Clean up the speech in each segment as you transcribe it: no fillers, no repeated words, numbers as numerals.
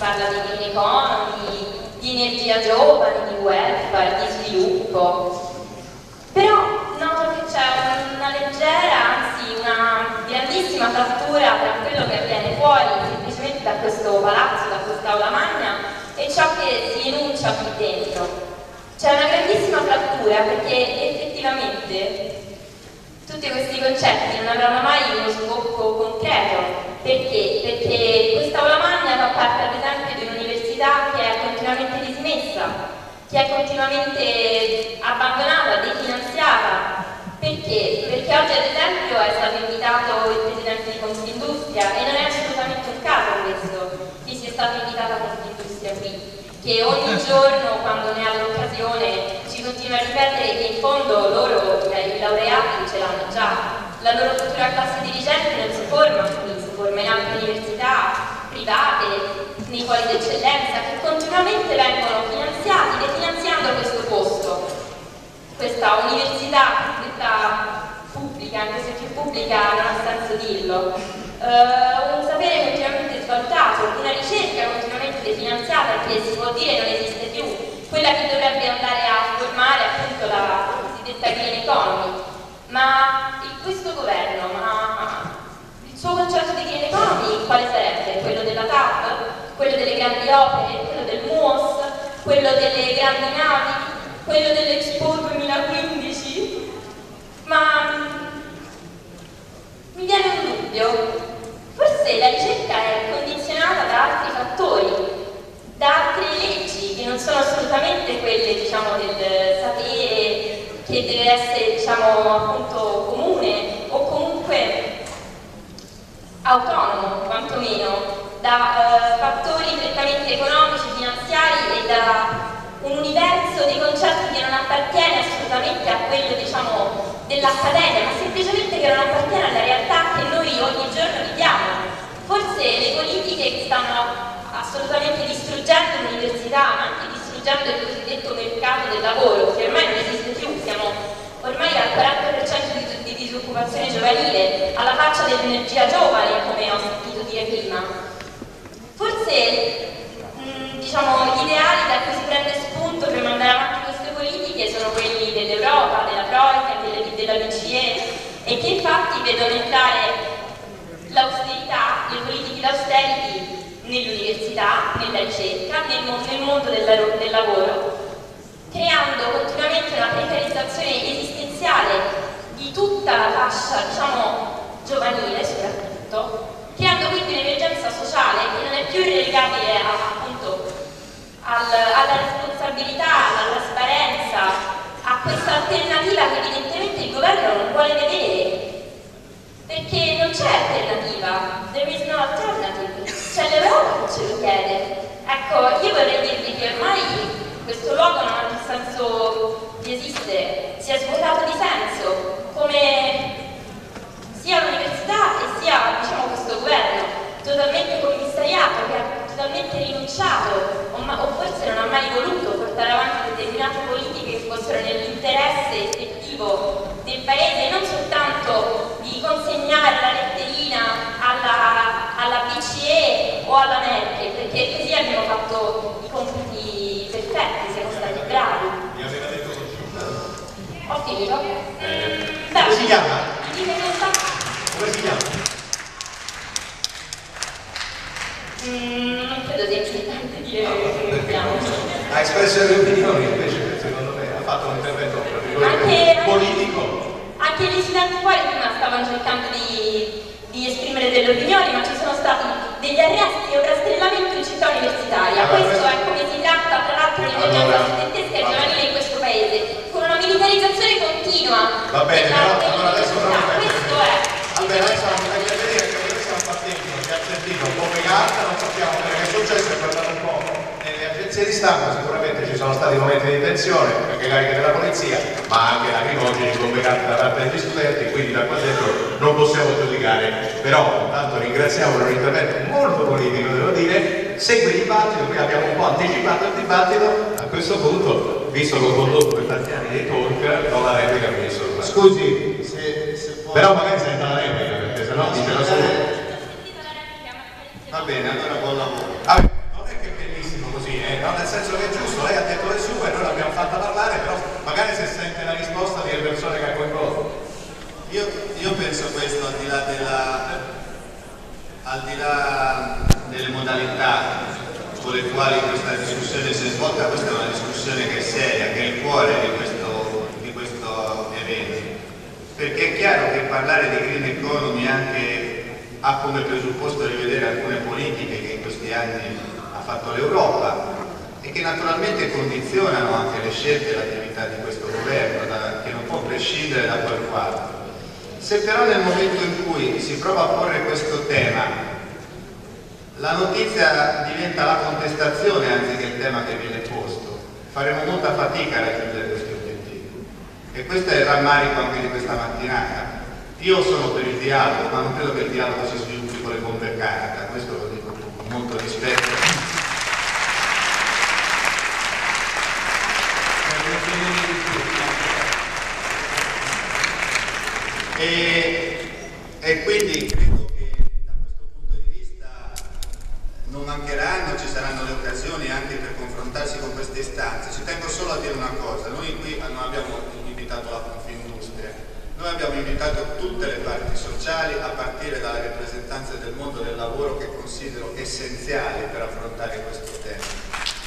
parla di green economy, di energia giovane, di welfare, di sviluppo. Però noto che c'è una leggera, anzi una grandissima frattura tra quello che avviene fuori semplicemente da questo palazzo, da quest'aula magna, e ciò che si enuncia qui dentro. C'è una grandissima frattura perché effettivamente tutti questi concetti non avranno mai uno sbocco concreto. Perché? Perché quest'aula magna fa parte ad esempio di un'università che è continuamente dismessa, che è continuamente abbandonata, definanziata. Perché? Perché oggi ad esempio è stato invitato il presidente di Confindustria e non è assolutamente un caso questo, che sia stata invitata Confindustria qui, che ogni giorno quando ne ha l'occasione ci continua a ripetere che in fondo loro, i laureati ce l'hanno già, la loro futura classe dirigente non si forma qui, si forma in altre università private, nei poli d'eccellenza, che continuamente vengono finanziati, definanziando questo posto, questa università, questa pubblica, anche se più pubblica non ha senso dirlo, un sapere continuamente svalutato, una ricerca continuamente definanziata che si può dire non esiste più, quella che dovrebbe andare a formare appunto la cosiddetta green economy. Ma questo governo, il suo concetto di green economy quale sarebbe? Quello della TAP? Quello delle grandi opere? Quello del MUOS? Quello delle grandi navi? Quello dell'Expo 2015? Ma mi viene un dubbio. Forse la ricerca è condizionata da altri fattori, da altre leggi che non sono assolutamente quelle, diciamo, del sapere che deve essere, diciamo, appunto comune o comunque autonomo, quantomeno, da fattori prettamente economici, finanziari e da un universo di concetti che non appartiene assolutamente a quello, diciamo, dell'accademia, ma semplicemente che non appartiene alla realtà che noi ogni giorno viviamo. Forse le politiche che stanno assolutamente distruggendo l'università, ma anche distruggendo il cosiddetto mercato del lavoro, che ormai non esiste più, siamo ormai al 40% di disoccupazione giovanile, alla faccia dell'energia giovane, come ho sentito dire prima. Forse diciamo, gli ideali da cui si prende spunto per mandare avanti queste politiche sono quelli dell'Europa, della Troika, della BCE, e che infatti vedono entrare l'austerità, le politiche d'austerity nell'università, nella ricerca, nel mondo del lavoro, creando continuamente una precarizzazione esistenziale di tutta la fascia, diciamo, giovanile soprattutto, creando quindi un'emergenza sociale che non è più relegabile appunto alla responsabilità, alla trasparenza, a questa alternativa che evidentemente il governo non vuole vedere, perché non c'è alternativa, there is no alternative, c'è l'Europa che ce lo chiede. Ecco, io vorrei dirvi che ormai questo luogo non ha più senso di esistere, si è svuotato di senso, come sia l'università e sia, diciamo, questo governo totalmente commissariato, che ha totalmente rinunciato o forse non ha mai voluto portare avanti determinate politiche che fossero nell'interesse effettivo del paese, non soltanto di consegnare la letterina alla BCE o alla Merkel, perché così abbiamo fatto i compiti perfetti, siamo stati bravi. Mi aveva detto così. Ho finito? Come si chiama? Come si chiama? Non credo sia importante dire come siamo. Ha espresso le opinioni, invece secondo me ha fatto un intervento politico. Anche gli studenti fuori prima stavano cercando di esprimere delle opinioni, ma ci sono stati degli arresti e un rastrellamento in città universitaria. Questo è come si tratta, tra l'altro, l'emergenza studentesca e giovanile in questo paese, con una militarizzazione continua. Va bene, però allora adesso questo è. Allora adesso andiamo a vedere che noi stiamo partendo, che ha sentito un po' pegata, non sappiamo quello che è successo, è guardato un po' nelle agenzie di stampa, sicuramente ci sono stati momenti di tensione, anche cariche della polizia, ma anche lacrimogeni convocati da parte degli studenti, quindi da qua dentro non possiamo giudicare, però intanto ringraziamo per un intervento molto politico, devo dire, segue il dibattito, qui abbiamo un po' anticipato il dibattito, a questo punto, visto che ho condotto per tanti anni dei talk, do la replica al ministro. Scusi, se può... Però magari senta la replica, perché sennò dice la sua. Va bene, allora buon lavoro. Non è modalità con le quali questa discussione si è svolta. Questa è una discussione che è seria, che è il cuore di questo evento, perché è chiaro che parlare di green economy anche ha come presupposto rivedere alcune politiche che in questi anni ha fatto l'Europa e che naturalmente condizionano anche le scelte e l'attività di questo governo, che non può prescindere da quel quadro. Se però nel momento in cui si prova a porre questo tema la notizia diventa la contestazione anziché il tema che viene posto, faremo molta fatica a raggiungere questi obiettivi. E questo è il rammarico anche di questa mattinata. Io sono per il dialogo, ma non credo che il dialogo si sviluppi con le bombe a carta, questo lo dico con molto rispetto. E quindi credo che da questo punto di vista non mancheranno, ci saranno le occasioni anche per confrontarsi con queste istanze. Ci tengo solo a dire una cosa: noi qui non abbiamo invitato la Confindustria, noi abbiamo invitato tutte le parti sociali, a partire dalle rappresentanze del mondo del lavoro, che considero essenziali per affrontare questo tema.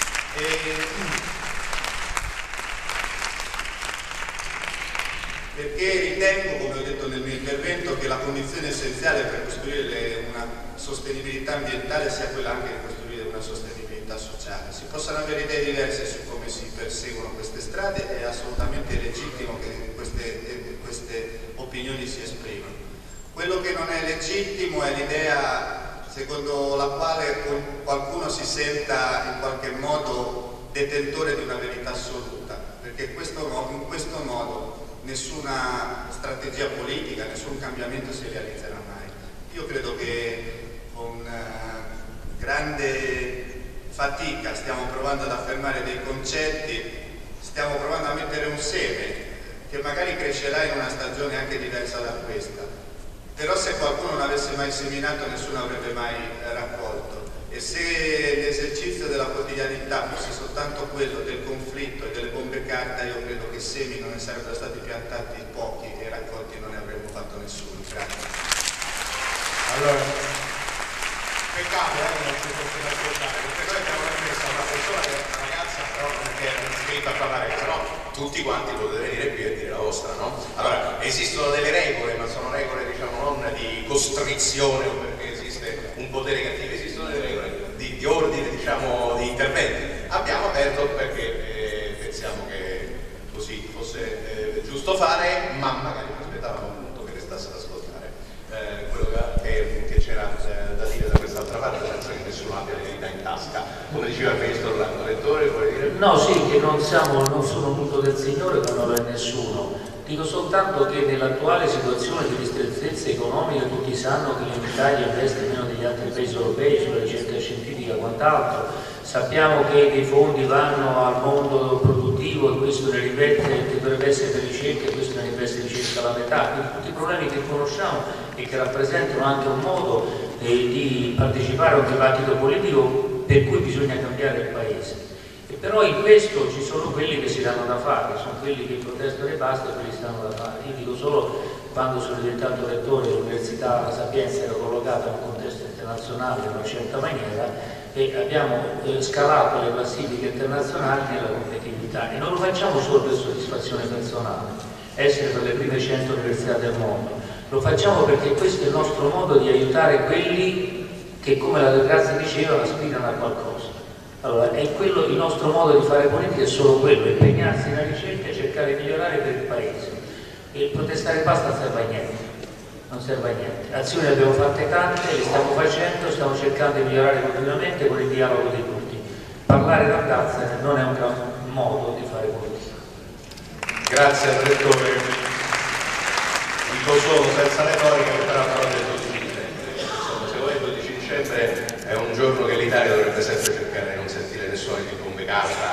Perché ritengo, come ho detto nel mio intervento, che la condizione essenziale per costruire una sostenibilità ambientale sia quella anche di costruire una sostenibilità sociale. Si possono avere idee diverse su come si perseguono queste strade, è assolutamente legittimo che queste opinioni si esprimano. Quello che non è legittimo è l'idea secondo la quale qualcuno si senta in qualche modo detentore di una verità assoluta, perché in questo modo nessuna strategia politica, nessun cambiamento si realizzerà mai. Io credo che con grande fatica stiamo provando ad affermare dei concetti, stiamo provando a mettere un seme che magari crescerà in una stagione anche diversa da questa, però se qualcuno non avesse mai seminato nessuno avrebbe mai raccolto. E se l'esercizio della quotidianità fosse soltanto quello del conflitto e delle bombe carta, io credo che semi non ne sarebbero stati piantati pochi e raccolti non ne avremmo fatto nessuno. Grazie. Allora, peccato che non si fosse da ascoltare, perché noi abbiamo messo una persona che è una ragazza, però non è che è iscritta a parlare, però tutti quanti potete venire qui e dire la vostra, no? Allora, esistono delle regole, ma sono regole, diciamo, non di costrizione o perché esiste un potere cattivo, esistono delle regole di ordine, diciamo, di interventi. Abbiamo aperto perché pensiamo che così fosse giusto fare, ma magari aspettavamo appunto che restasse ad ascoltare quello che c'era da dire da quest'altra parte, senza che nessuno abbia le verità in tasca. Come diceva il ministro Orlando, lettore, vuole dire? No, sì, che non sono tutto del Signore, ma non lo è nessuno. Dico soltanto che nell'attuale situazione di ristrettezza economica tutti sanno che l'Italia investe meno degli altri paesi europei sulla ricerca scientifica e quant'altro. Sappiamo che dei fondi vanno al mondo produttivo e questo ne riveste, che dovrebbe essere per ricerca e questo ne riveste ricerca alla metà. Quindi tutti i problemi che conosciamo e che rappresentano anche un modo di partecipare a un dibattito politico per cui bisogna cambiare il Paese. Però in questo ci sono quelli che si danno da fare, sono quelli che protestano e basta e quelli che si danno da fare. Io dico solo, quando sono diventato rettore, l'Università La Sapienza era collocata in un contesto internazionale in una certa maniera e abbiamo scalato le classifiche internazionali nella competitività e non lo facciamo solo per soddisfazione personale, essere per le prime 100 università del mondo, lo facciamo perché questo è il nostro modo di aiutare quelli che, come la De Grazia diceva, aspirano a qualcosa. Allora, è quello il nostro modo di fare politica, è solo quello, impegnarsi nella ricerca e cercare di migliorare per il Paese. E protestare basta non serve a niente, non serve a niente. Azioni le abbiamo fatte tante, le stiamo facendo, stiamo cercando di migliorare continuamente con il dialogo di tutti. Parlare da andarsene non è un gran modo di fare politica. Grazie al rettore. Dico solo senza retorica, però l'ho detto tutti. Insomma, se vuoi il 12 dicembre è un giorno che l'Italia dovrebbe sempre cercare di non sentire nessuno di bombe carta